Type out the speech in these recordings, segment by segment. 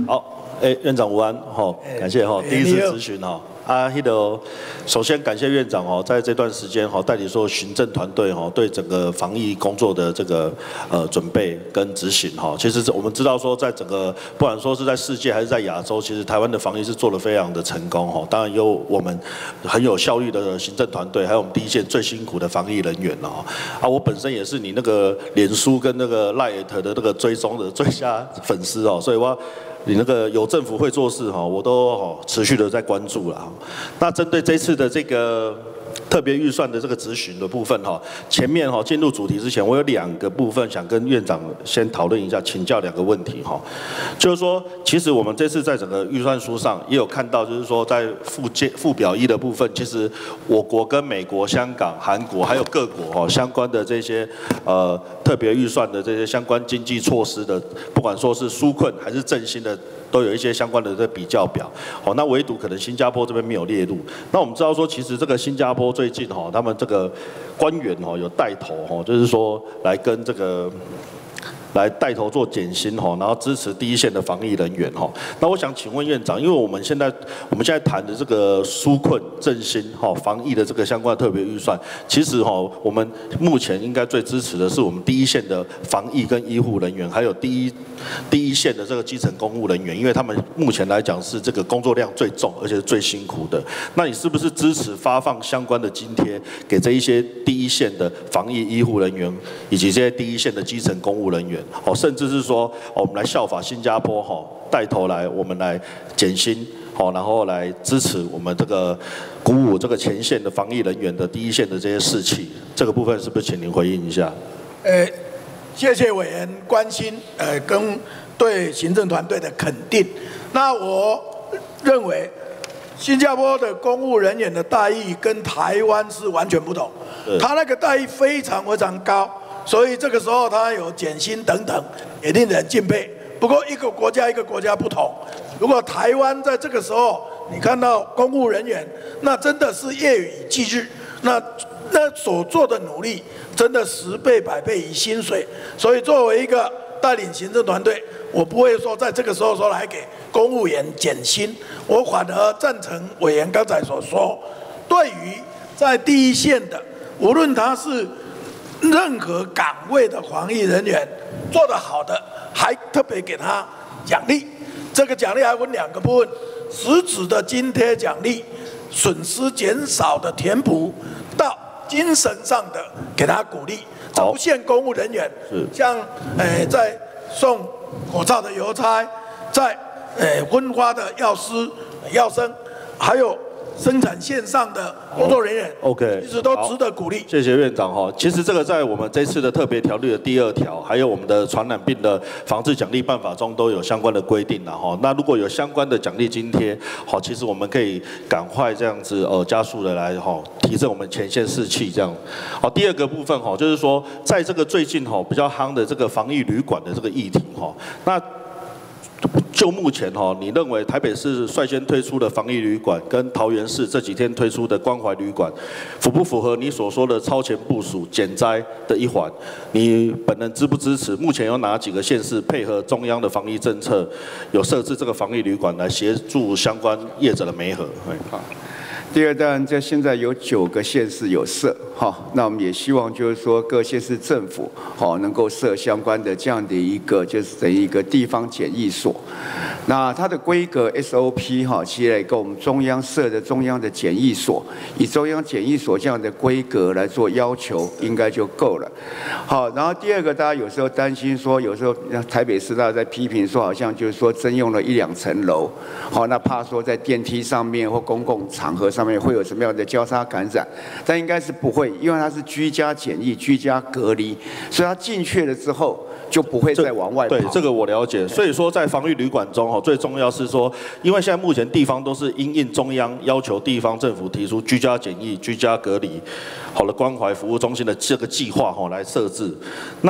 好，院长午安，感谢第一次咨询首先感谢院长在这段时间带领所有行政团队对整个防疫工作的这个准备跟执行其实我们知道说在整个不管说是在世界还是在亚洲，其实台湾的防疫是做得非常的成功当然有我们很有效率的行政团队，还有我们第一线最辛苦的防疫人员我本身也是你那个脸书跟那个 LINE 的那个追踪的最佳粉丝所以你那个有政府会做事我都持续的在关注了那针对这次的这个特别预算的这个质询的部分前面进入主题之前，我有2个部分想跟院长先讨论一下，请教2个问题就是说，其实我们这次在整个预算书上也有看到，就是说在附表1的部分，其实我国跟美国、香港、韩国还有各国相关的这些特别预算的这些相关经济措施的，不管说是纾困还是振兴的。都有一些相关的这比较表，那唯独可能新加坡这边没有列入。那我们知道说，其实这个新加坡最近他们这个官员有带头就是说来跟这个。来带头做减薪然后支持第一线的防疫人员那我想请问院长，因为我们现在谈的这个纾困振兴防疫的这个相关的特别预算，其实我们目前应该最支持的是我们第一线的防疫跟医护人员，还有第一线的这个基层公务人员，因为他们目前来讲是这个工作量最重，而且是最辛苦的。那你是不是支持发放相关的津贴给这一些第一线的防疫医护人员，以及这些第一线的基层公务人员？甚至是说，我们来效法新加坡带头来，我们来减薪然后来支持我们这个鼓舞这个前线的防疫人员的第一线的这些士气，这个部分是不是请您回应一下？ 谢谢委员关心，跟对行政团队的肯定。那我认为，新加坡的公务人员的待遇跟台湾是完全不同，他那个待遇非常非常高。所以这个时候他有减薪等等，也令人敬佩。不过一个国家不同，如果台湾在这个时候你看到公务人员，那真的是夜以继日，那所做的努力真的10倍100倍于薪水。所以作为一个带领行政团队，我不会说在这个时候说来给公务员减薪，我反而赞成委员刚才所说，对于在第一线的，无论他是任何岗位的防疫人员做得好的，还特别给他奖励。这个奖励还分2个部分：实质的津贴奖励，损失减少的填补，到精神上的给他鼓励。这不限公务人员，像在送口罩的邮差，在分发的药师、药生，还有生产线上的工作人员 ，OK， 其实都值得鼓励。 谢谢院长其实这个在我们这次的特别条例的第2条，还有我们的传染病的防治奖励办法中都有相关的规定那如果有相关的奖励津贴其实我们可以赶快这样子加速的来提升我们前线士气这样。第2个部分就是说，在这个最近比较夯的这个防疫旅馆的这个议题那。就目前你认为台北市率先推出的防疫旅馆，跟桃园市这几天推出的关怀旅馆，符不符合你所说的超前部署减灾的一环？你本人支不支持？目前有哪几个县市配合中央的防疫政策，有设置这个防疫旅馆来协助相关业者的媒合？ 好。第二，当然，在现在有9个县市有设，那我们也希望就是说各县市政府能够设相关的这样的一个就是等于一个地方检疫所。那它的规格 SOP 其实也跟我们中央设的中央的检疫所，以中央检疫所这样的规格来做要求，应该就够了。好，然后第2个，大家有时候担心说，有时候台北市大家在批评说，好像就是说征用了1、2层楼，那怕说在电梯上面或公共场合上面会有什么样的交叉感染，但应该是不会，因为它是居家检疫、居家隔离，所以它进去了之后就不会再往外跑。 对，这个我了解。所以说，在防疫旅馆中最重要是说，因为现在目前地方都是因应中央要求地方政府提出居家检疫、居家隔离好的关怀服务中心的这个计划来设置。那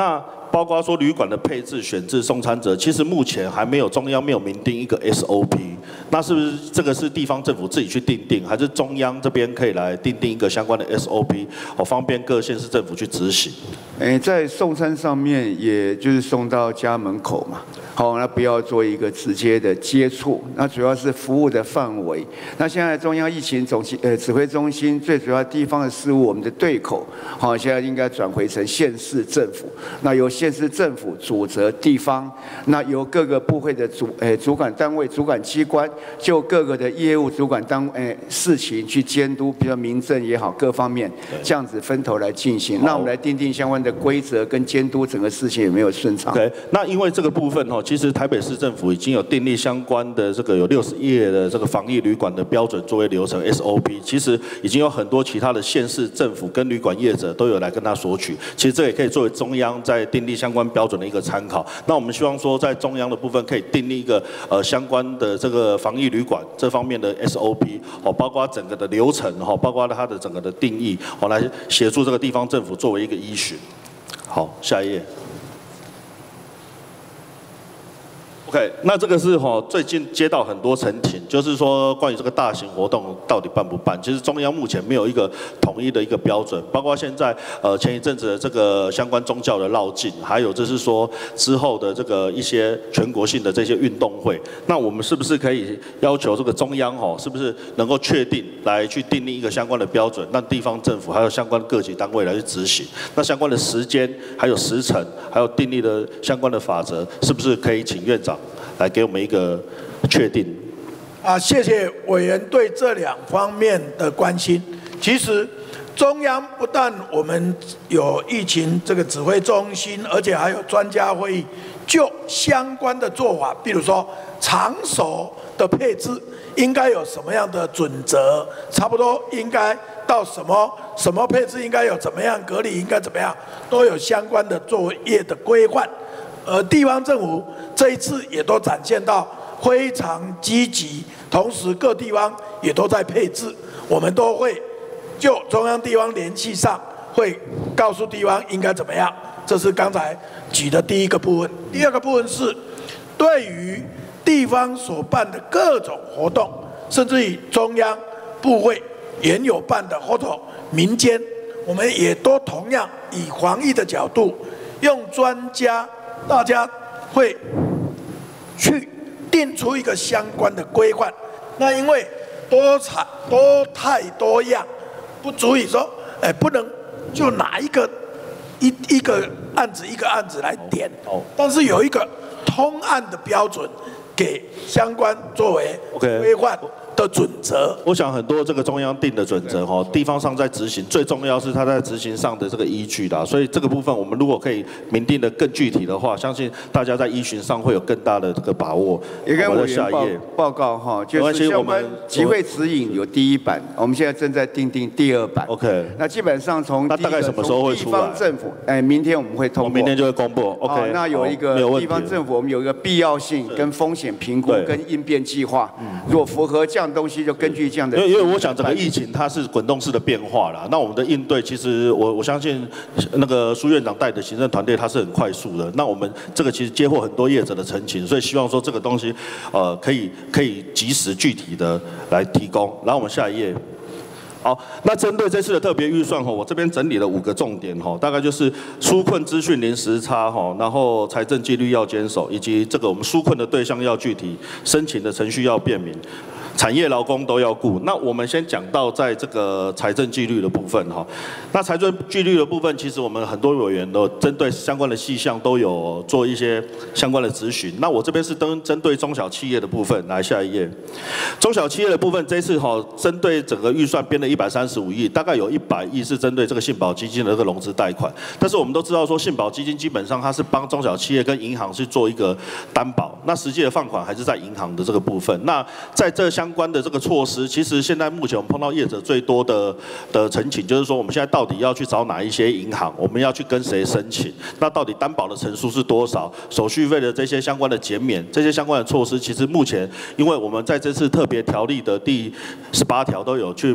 包括说旅馆的配置、选制、送餐者，其实目前还没有中央没有明定一个 SOP。那是不是这个是地方政府自己去定，还是中央这边可以来定一个相关的 SOP， 方便各县市政府去执行？ 在送餐上面，也就是送到家门口嘛。好，那不要做一个直接的接触，那主要是服务的范围。那现在中央疫情指挥中心最主要地方的事务，我们的对口，好，现在应该转回成县市政府。那由县市政府主责地方，那由各个部会的主管单位、主管机关，就各个的业务主管事情去监督，比如民政也好，各方面这样子分头来进行。那我们来定相关的规则跟监督整个事情有没有顺畅 ？OK， 那因为这个部分其实台北市政府已经有订立相关的这个有60页的这个防疫旅馆的标准作业流程 SOP， 其实已经有很多其他的县市政府跟旅馆业者都有来跟他索取。其实这也可以作为中央在订立相关标准的一个参考。那我们希望说，在中央的部分可以订立一个相关的这个防疫旅馆这方面的 SOP， 包括整个的流程包括它的整个的定义来协助这个地方政府作为一个依循。好，下一页。OK， 那这个是最近接到很多陈情，就是说关于这个大型活动到底办不办？其实中央目前没有一个统一的一个标准，包括现在前一阵子的这个相关宗教的绕境，还有就是说之后的这个一些全国性的这些运动会，那我们是不是可以要求这个中央是不是能够确定来去订立一个相关的标准，让地方政府还有相关各级单位来去执行？那相关的时间、还有时程、还有订立的相关的法则，是不是可以请院长来给我们一个确定？ 谢谢委员对这2方面的关心。其实中央不但我们有疫情这个指挥中心，而且还有专家会议，就相关的做法，比如说场所的配置应该有什么样的准则，差不多应该到什么配置应该有怎么样隔离，应该怎么样，都有相关的作业的规范。地方政府这一次也都展现到非常积极，同时各地方也都在配置，我们都会就中央地方联系上，会告诉地方应该怎么样。这是刚才举的第一个部分。第二个部分是对于地方所办的各种活动，甚至于中央部会原有办的或者民间，我们也都同样以防疫的角度，用专家。大家会去定出一个相关的规范。那因为多太多样，不足以说，不能就拿一个案子一个案子来点。但是有一个通案的标准，给相关作为规范的准则。 我想很多这个中央定的准则地方上在执行，最重要是它在执行上的这个依据啦。所以这个部分我们如果可以明定的更具体的话，相信大家在依循上会有更大的这个把握。 也跟委员报告就是相关集会指引有第1版，我们现在正在订第2版。 OK， 那基本上从大概什么时候会出来？ 地方政府，明天我们会通过， 明天就会公布。OK， 那有一个地方政府，我们有一个必要性跟风险评估跟应变计划，如果符合这样东西，就根据这样的。 因为我想整个疫情它是滚动式的变化啦，那我们的应对其实我相信那个苏院长带的行政团队它是很快速的。那我们这个其实接获很多业者的陈情，所以希望说这个东西可以及时具体的来提供。然后我们下一页。好，那针对这次的特别预算我这边整理了5个重点大概就是纾困资讯零时差然后财政纪律要坚守，以及这个我们纾困的对象要具体，申请的程序要便民。产业劳工都要顾。那我们先讲到在这个财政纪律的部分那财政纪律的部分，其实我们很多委员都针对相关的细项都有做一些相关的咨询。那我这边是针对中小企业的部分，来下一页。中小企业的部分，这一次针对整个预算编了135亿，大概有100亿是针对这个信保基金的这个融资贷款。但是我们都知道说，信保基金基本上它是帮中小企业跟银行去做一个担保，那实际的放款还是在银行的这个部分。那在这相关的这个措施，其实现在目前我们碰到业者最多的陈情，就是说我们现在到底要去找哪一些银行，我们要去跟谁申请，那到底担保的成数是多少，手续费的这些相关的减免，这些相关的措施，其实目前因为我们在这次特别条例的第18条都有去明定，就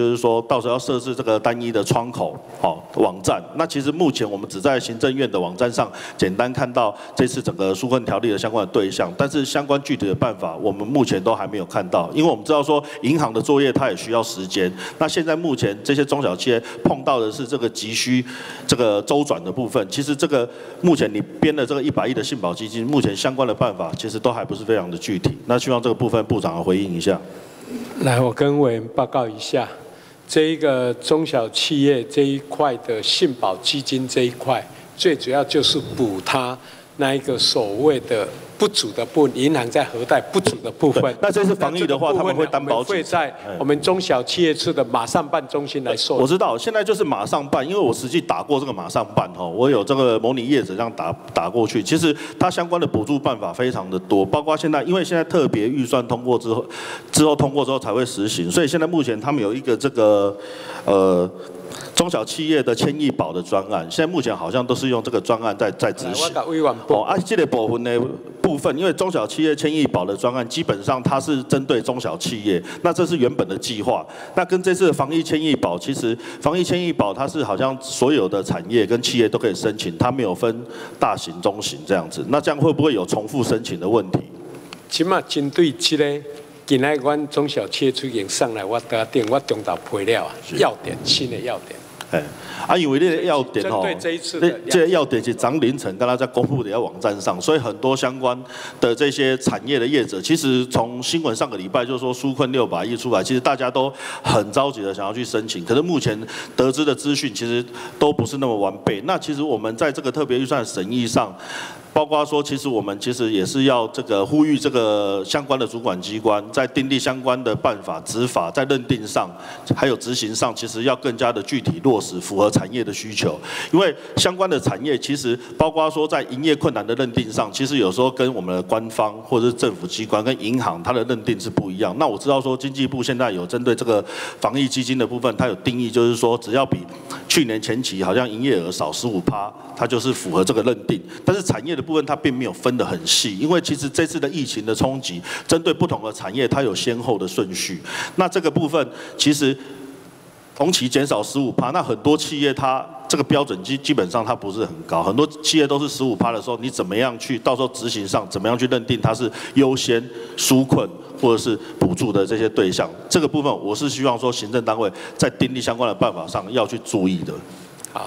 就是说到时候要设置这个单一的窗口网站。那其实目前我们只在行政院的网站上简单看到这次整个纾困条例的相关的对象，但是相关具体的办法我们目前都还没有看到，因为我们知道说银行的作业它也需要时间。那现在目前这些中小企业碰到的是这个急需这个周转的部分，其实这个目前你编的这个100亿的信保基金，目前相关的办法其实都还不是非常的具体。那希望这个部分部长回应一下。 来，我跟委员报告一下，这一个中小企业这一块的信保基金这一块，最主要就是补它那一个所谓的不足的部分，银行在核贷不足的部分。 那这次防疫的话，他们会担保会在我们中小企业处的马上办中心来受理。 我知道，现在就是马上办，因为我实际打过这个马上办我有这个模拟业者这样打过去。其实它相关的补助办法非常的多，包括现在，因为现在特别预算通过之后通过之后才会实行，所以现在目前他们有一个这个中小企业的千亿保的专案，现在目前好像都是用这个专案在执行。这个部分的部分，因为中小企业千亿保的专案，基本上它是针对中小企业，那这是原本的计划。那跟这次的防疫千亿保，其实防疫千亿保它是好像所有的产业跟企业都可以申请，它没有分大型、中型这样子。那这样会不会有重复申请的问题？ 起码针对这个。今仔阮中小企业处已经上来，我中岛配了要点，新的要点。 因为这个要点对这一次的这个要点是昨凌晨刚才在公布的网站上，所以很多相关的这些产业的业者，其实从新闻上个礼拜就说纾困600亿出来，其实大家都很着急的想要去申请，可是目前得知的资讯其实都不是那么完备。那其实我们在这个特别预算审议上。包括说，其实我们其实也是要这个呼吁这个相关的主管机关，在订立相关的办法、执法，在认定上，还有执行上，其实要更加的具体落实，符合产业的需求。因为相关的产业，其实包括说在营业困难的认定上，其实有时候跟我们的官方或者是政府机关跟银行它的认定是不一样。那我知道说经济部现在有针对这个防疫基金的部分，它有定义，就是说只要比去年前期好像营业额少15%，它就是符合这个认定。但是产业的部分它并没有分得很细，因为其实这次的疫情的冲击，针对不同的产业，它有先后的顺序。那这个部分其实同期减少15%，那很多企业它这个标准基本上它不是很高，很多企业都是15%的时候，你怎么样去到时候执行上怎么样去认定它是优先纾困或者是补助的这些对象？这个部分我是希望说行政单位在订立相关的办法上要去注意的。 好。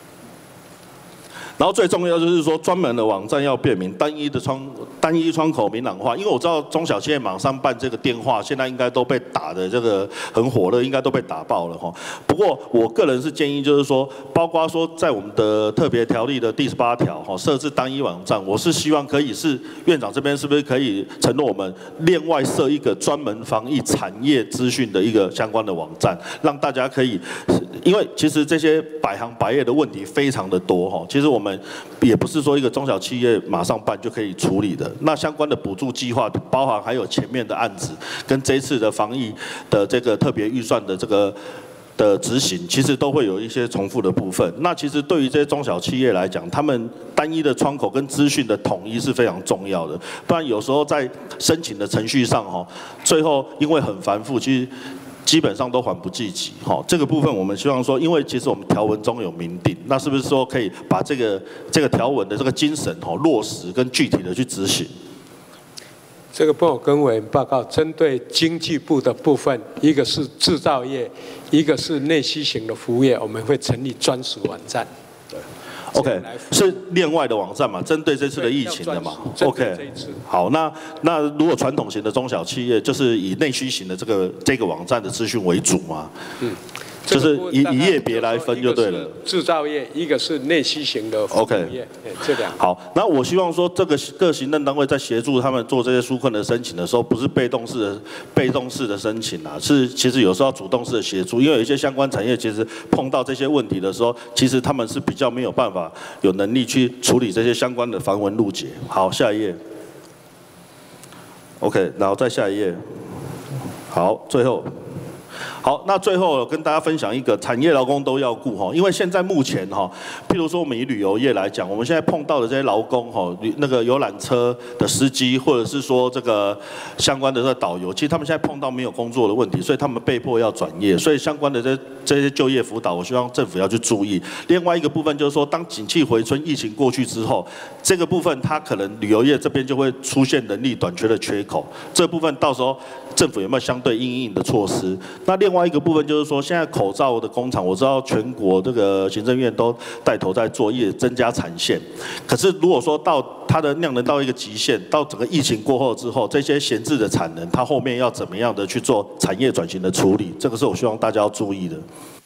然后最重要就是说，专门的网站要便民，单一窗口明朗化。因为我知道中小企业马上办这个电话，现在应该都被打的这个很火热，应该都被打爆了哈。不过我个人是建议，就是说，包括说在我们的特别条例的第18条哈，设置单一网站，我是希望可以是院长这边是不是可以承诺我们另外设一个专门防疫产业资讯的一个相关的网站，让大家可以，因为其实这些百行百业的问题非常的多哈，其实我们也不是说一个中小企业马上办就可以处理的。那相关的补助计划，包含还有前面的案子，跟这一次的防疫的这个特别预算的这个的执行，其实都会有一些重复的部分。那其实对于这些中小企业来讲，他们单一的窗口跟资讯的统一是非常重要的。不然有时候在申请的程序上最后因为很繁复，其实基本上都缓不济急，这个部分我们希望说，因为其实我们条文中有明定，那是不是说可以把这个条文的这个精神落实跟具体的去执行？ 这个部分我跟委员报告，针对经济部的部分，一个是制造业，一个是内需型的服务业，我们会成立专属网站。对。 OK， 是另外的网站嘛，针对这次的疫情的嘛。OK， 好，那如果传统型的中小企业，就是以内需型的这个网站的资讯为主嘛。就是以业别来分就对了。 制造业，一个是内需型的服务业，这两个。 好，那我希望说，这个各行政单位在协助他们做这些纾困的申请的时候，不是被动式的申请啊，是其实有时候要主动式的协助，因为有一些相关产业其实碰到这些问题的时候，其实他们是比较没有办法有能力去处理这些相关的繁文缛节。好，下一页。OK， 然后再下一页。好，最后。 好，那最后跟大家分享一个产业劳工都要顾哈，因为现在目前哈，譬如说我们以旅游业来讲，我们现在碰到的这些劳工哈，那个游览车的司机，或者是说这个相关的这个导游，其实他们现在碰到没有工作的问题，所以他们被迫要转业，所以相关的这些就业辅导，我希望政府要去注意。另外一个部分就是说，当景气回春、疫情过去之后，这个部分它可能旅游业这边就会出现人力短缺的缺口，这部分到时候政府有没有相对因应的措施？那另外一个部分就是说，现在口罩的工厂，我知道全国这个行政院都带头在做，也增加产线。可是如果说到它的量能到一个极限，到整个疫情过后之后，这些闲置的产能，它后面要怎么样的去做产业转型的处理？这个是我希望大家要注意的。